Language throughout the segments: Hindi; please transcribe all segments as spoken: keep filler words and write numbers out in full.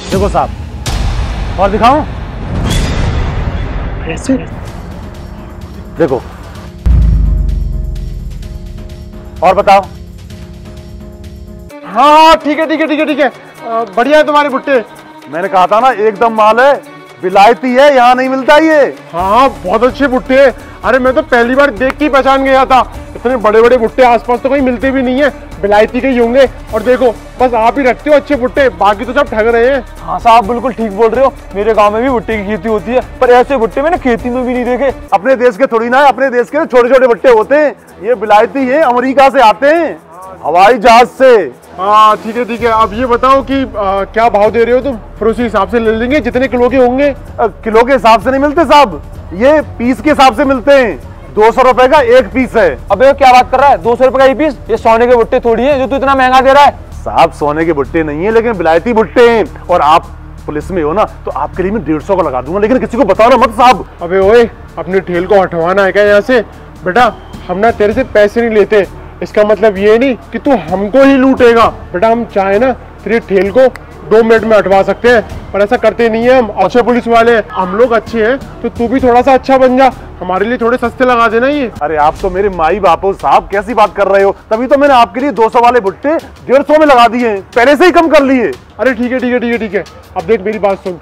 देखो साहब, और दिखाऊं? ऐसे देखो, और बताओ। हाँ ठीक है ठीक है ठीक है ठीक है, बढ़िया है तुम्हारे भुट्टे। मैंने कहा था ना एकदम माल है, विलायती है, यहाँ नहीं मिलता ये। हाँ बहुत अच्छे भुट्टे हैं। अरे मैं तो पहली बार देख के पहचान गया था, इतने बड़े बड़े भुट्टे आसपास तो कहीं मिलते भी नहीं है, विलायती के ही होंगे। और देखो बस आप ही रखते हो अच्छे भुट्टे, बाकी तो सब ठग रहे हैं। हाँ साहब बिल्कुल ठीक बोल रहे हो, मेरे गांव में भी भुट्टे की खेती होती है, पर ऐसे भुट्टे मैंने खेती में भी नहीं देखे। अपने देश के थोड़ी ना है, अपने देश के छोटे छोटे भुट्टे होते हैं, ये विलायती है, अमेरिका से आते हैं हवाई जहाज से। हाँ ठीक है ठीक है, अब ये बताओ कि आ, क्या भाव दे रहे हो तुम? फिर उसी हिसाब से ले लेंगे, जितने किलो के होंगे। किलो के हिसाब से नहीं मिलते साहब, ये पीस के हिसाब से मिलते हैं। दो सौ रुपए का एक पीस है। अबे क्या बात कर रहा है, दो सौ रुपए का एक पीस? ये सोने के भुट्टे थोड़ी है जो तू इतना महंगा दे रहा है। साहब सोने के भुट्टे नहीं है, लेकिन विलायती भुट्टे हैं। और आप पुलिस में हो ना, तो आपके लिए मैं डेढ़ सौ का लगा दूंगा, लेकिन किसी को बताओ ना मत साहब। अबे ओए, अपनी ठेल को हटवाना है क्या यहाँ से? बेटा हम ना तेरे से पैसे नहीं लेते, इसका मतलब ये नहीं कि तू हमको ही लूटेगा। बेटा हम चाहे ना तेरी ठेल को दो मिनट में हटवा सकते हैं, पर ऐसा करते नहीं है हम, अच्छे पुलिस वाले हैं। हम लोग अच्छे हैं तो तू भी थोड़ा सा अच्छा बन जा, हमारे लिए थोड़े सस्ते लगा देना ये। अरे आप तो मेरे माई बाप हो साहब, कैसी बात कर रहे हो? तभी तो मैंने आपके लिए दो सौ वाले भुट्टे डेढ़ सौ में लगा दिए, पहले से ही कम कर लिए। अरे ठीक है ठीक है ठीक है ठीक है, अब देख मेरी बात सुन,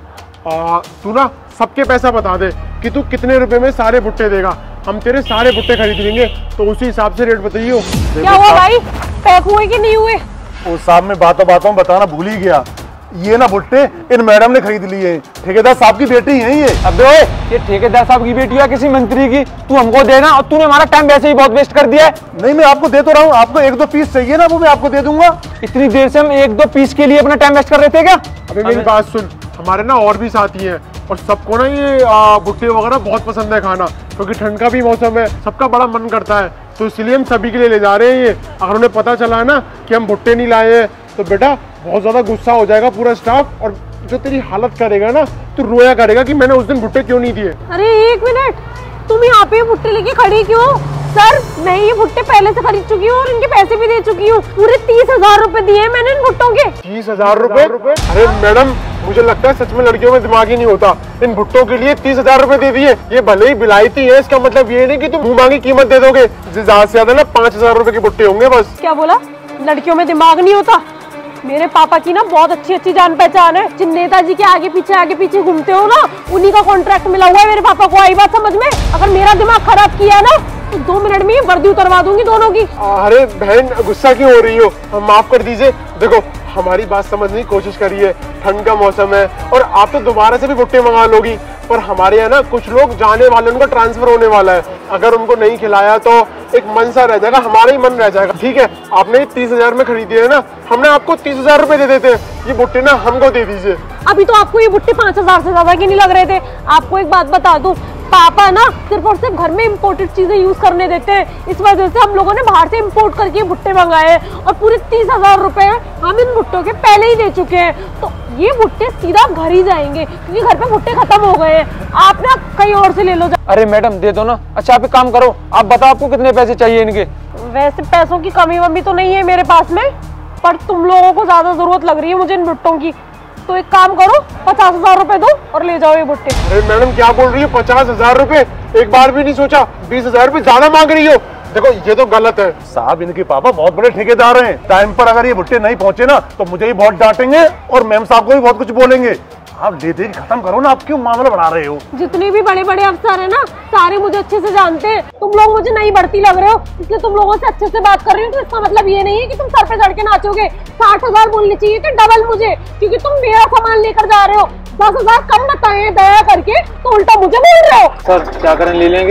तू ना सबके पैसा बता दे कि तू कितने रुपए में सारे भुट्टे देगा, हम तेरे सारे भुट्टे खरीद लेंगे, तो उसी हिसाब से रेट बताइए। क्या हुआ भाई, पैक हुए कि नहीं हुए? वो साहब मैं बातों बातों में बताना भूल ही गया, ये ना भुट्टे इन मैडम ने खरीद लिए, ठेकेदार साहब की बेटी है ये। अबे ओए, ये ठेकेदार साहब की बेटी है किसी मंत्री की? तू हमको देना, और तूने हमारा टाइम वैसे ही बहुत वेस्ट कर दिया है। नहीं मैं आपको दे तो रहा हूँ, आपको एक दो पीस चाहिए ना, वो मैं आपको दे दूंगा। इतनी देर से हम एक दो पीस के लिए अपना टाइम वेस्ट कर रहे थे क्या? अबे मेरी बात सुन, हमारे ना और भी साथी हैं, और सबको ना ये भुट्टे वगैरह बहुत पसंद है खाना, क्योंकि ठंड का भी मौसम है, सबका बड़ा मन करता है, तो इसलिए हम सभी के लिए ले जा रहे हैं ये। अगर उन्हें पता चला है ना कि हम भुट्टे नहीं लाए हैं, तो बेटा बहुत ज्यादा गुस्सा हो जाएगा पूरा स्टाफ, और जो तेरी हालत करेगा ना, तो रोया करेगा कि मैंने उस दिन भुट्टे क्यों नहीं दिए। अरे एक मिनट, तुम यहाँ पे भुट्टे लेके खड़ी क्यों? सर मैं ये भुट्टे पहले से खरीद चुकी हूँ और इनके पैसे भी दे चुकी हूँ, पूरे तीस हजार रूपए दिए मैंने इन भुट्टों के। तीस हजार रूपए? अरे मैडम मुझे लगता है सच में लड़कियों में दिमाग ही नहीं होता, इन भुट्टों के लिए तीस हजार रूपए दे दिए। ये भले ही विलायती है, इसका मतलब ये नहीं कि तुम मुंह मांगी कीमत दे दोगे, ज्यादा से ज्यादा ना पाँच हजार रूपए के भुट्टे होंगे बस। क्या बोला? लड़कियों में दिमाग नहीं होता? मेरे पापा की ना बहुत अच्छी अच्छी जान पहचान है, जिन नेताजी के आगे पीछे आगे पीछे घूमते हो ना, उन्हीं का कॉन्ट्रैक्ट मिला हुआ है मेरे पापा को। आई बात समझ में? अगर मेरा दिमाग खराब किया ना तो दो मिनट में वर्दी उतरवा दूंगी दोनों की। अरे बहन गुस्सा क्यों हो रही हो, माफ कर दीजिए। देखो हमारी बात समझने की कोशिश करिए, ठंड का मौसम है और आप तो दोबारा से भी भुट्टे मंगा लोगी, पर हमारे यहाँ ना कुछ लोग जाने वाले, उनका ट्रांसफर होने वाला है, अगर उनको नहीं खिलाया तो एक मन सा रह जाएगा, हमारा ही मन रह जाएगा। ठीक है आपने तीस हजार में खरीदी है ना, हमने आपको तीस हजार रूपए दे देते हैं, ये भुट्टे ना हमको दे दीजिए। अभी तो आपको ये भुट्टे पाँच हजार से ज्यादा के नहीं लग रहे थे। आपको एक बात बता दूं, पापा ना सिर्फ और सिर्फ घर में इम्पोर्टेड चीजें यूज करने देते हैं, इस वजह से हम लोगों ने बाहर से इम्पोर्ट करके भुट्टे मंगाए हैं, और पूरे तीस हजार रुपए हम इन भुट्टों के पहले ही दे चुके हैं। तो ये भुट्टे सीधा घर ही जाएंगे, क्योंकि घर पे भुट्टे खत्म हो गए हैं, आप ना कहीं और से ले लो। अरे मैडम दे दो ना। अच्छा आप एक काम करो, आप बताओ आपको कितने पैसे चाहिए इनके? वैसे पैसों की कमी वमी तो नहीं है मेरे पास में, पर तुम लोगों को ज्यादा जरूरत लग रही है मुझे इन भुट्टों की, तो एक काम करो पचास हजार रूपए दो और ले जाओ ये भुट्टे। अरे मैडम क्या बोल रही है, पचास हजार रूपए? एक बार भी नहीं सोचा, बीस हजार रूपए ज्यादा मांग रही हो, देखो ये तो गलत है। साहब इनके पापा बहुत बड़े ठेकेदार हैं, टाइम पर अगर ये भुट्टे नहीं पहुंचे ना तो मुझे ही बहुत डांटेंगे और मैम साहब को भी बहुत कुछ बोलेंगे। आप ले दे खत्म करो ना, आप क्यों मामला बढ़ा रहे हो? जितने भी बड़े बड़े अफसर है ना, सारे मुझे अच्छे से जानते हैं, तुम लोग मुझे नहीं बढ़ती लग रहे हो, इसलिए तुम लोगों से अच्छे से बात कर रही हूँ, तो इसका मतलब ये नहीं है कि तुम सर पे चढ़ के नाचोगे। साठ हजार बोलनी चाहिए कि डबल मुझे, क्योंकि तुम मेरा सामान लेकर जा रहे हो। दस हजार कम बताए दया करके, तो उल्टा मुझे बोल रहे हो। सर क्या करें, ले लेंगे?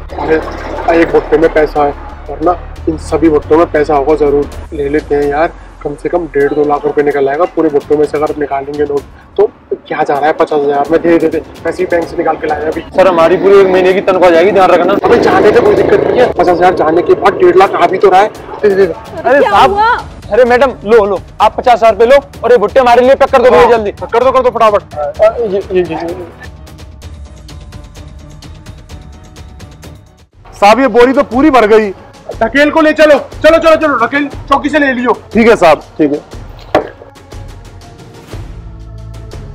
अरे एक भुट्टे में पैसा है, वरना इन सभी भुट्टों में पैसा होगा, जरूर ले लेते हैं यार। कम से कम डेढ़ दो लाख रुपए निकल आएगा पूरे भुट्टों में से, अगर निकालेंगे लोग तो क्या जा रहा है। पचास हजार में दे देते, पैसे बैंक से निकाल के लाए अभी। सर हमारी पूरी एक महीने की तनख्वाह जाएगी, ध्यान रखना। अबे जाने का कोई दिक्कत नहीं है, पचास हजार जाने के बाद डेढ़ लाख आ भी तो रहा है, दे दे। अरे साहब, अरे मैडम लो लो, आप पचास हजार रुपए लो और ये भुट्टे हमारे लिए पैक कर दो भैया जल्दी। कर दो कर दो फटाफट। ये ये ये साहब ये बोरी तो पूरी भर गई। ढकेल को ले चलो, चलो चलो चलो ढकेल चौकी से ले लियो। ठीक है साहब, ठीक है।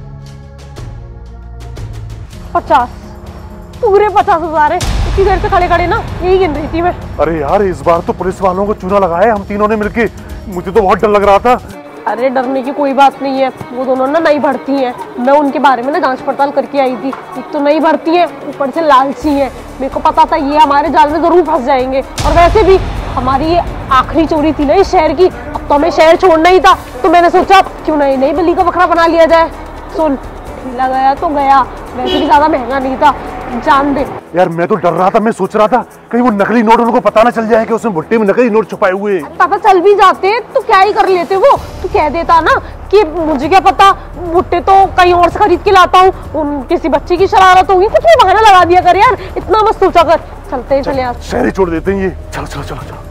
पचास, पूरे पचास हजार है। इतनी देर से खड़े खड़े ना यही गिन रही थी मैं। अरे यार इस बार तो पुलिस वालों को चूना लगाया हम तीनों ने मिलके, मुझे तो बहुत डर लग रहा था। अरे डरने की कोई बात नहीं है, वो दोनों ना नई भर्ती हैं, मैं उनके बारे में ना जांच पड़ताल करके आई थी। एक तो नई भर्ती है, ऊपर से लालची है। मेरे को पता था ये हमारे जाल में जरूर फंस जाएंगे, और वैसे भी हमारी ये आखिरी चोरी थी ना इस शहर की, अब तो हमें शहर छोड़ना ही था। तो मैंने सोचा क्यों नहीं नई बलि का बकरा बना लिया जाए। सुन, ढीला गया तो गया, वैसे भी ज्यादा महंगा नहीं था, जान दे। यार मैं तो डर रहा था, मैं सोच रहा था कहीं वो नकली नोट उनको पता ना चल जाए कि उसमें भुट्टे में नकली नोट छुपाए हुए हैं। पता चल भी जाते तो क्या ही कर लेते, वो तू कह देता ना कि मुझे क्या पता, भुट्टे तो कहीं और से खरीद के लाता हूँ, किसी बच्चे की शरारत होगी, कुछ भी बहाना लगा दिया कर यार, इतना मत सोचा कर। चलते हैं, चले यार, शहर ही छोड़ देते हैं ये। चलो चलो चलो चलो।